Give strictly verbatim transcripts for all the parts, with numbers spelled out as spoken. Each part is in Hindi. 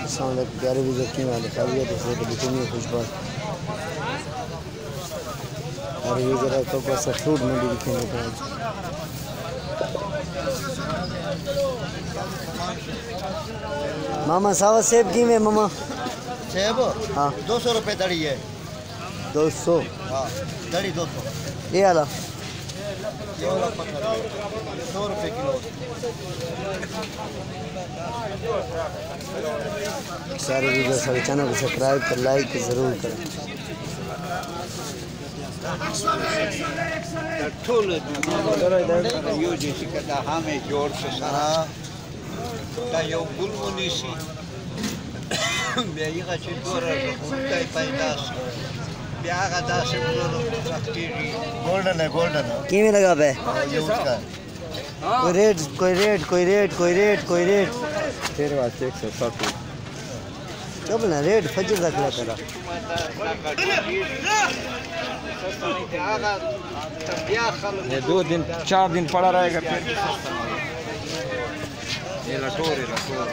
सामने प्यारे भी रखी वाले काबिलियत से तो बिकनी खुशबाश और ये जरा तो बस फ्रूट मंडी दिखे नहीं पाए मामा सावा सेब की में मामा सेब हाँ दो सौ रुपये दड़ी है दो सौ हाँ दड़ी दो सौ ये वाला सौ रुपये किलो सारे वीडियो सारे चैनल को सब्सक्राइब कर लाइक ज़रूर करें हमें जोर से सारा यो बुलबुलिसी बेइगा चितोर उल्टा पैदास ब्यागा दास गोल्डन है गोल्डन की में लगा बे ये उसका कोई रेट कोई रेट कोई रेट कोई रेट कोई रेट तेरे वास्ते एक सौ साठ कब ना रेट फजर तक लगा करा ये दो दिन चार दिन पड़ा रहेगा फिर ये लटोरे लटोरे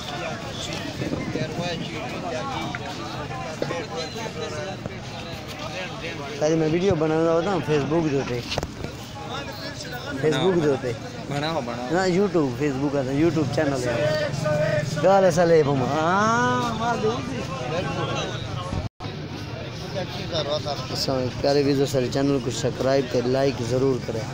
पहले मैं वीडियो बना रहा होता हूँ फेसबुक जो थे फेसबुक जो थे बनाओ बनाओ ना यूट्यूब फेसबुक का यूट्यूब चैनल है गाल ऐसा ले बम प्यारे वीडियो सारे चैनल को सब्सक्राइब कर लाइक ज़रूर करें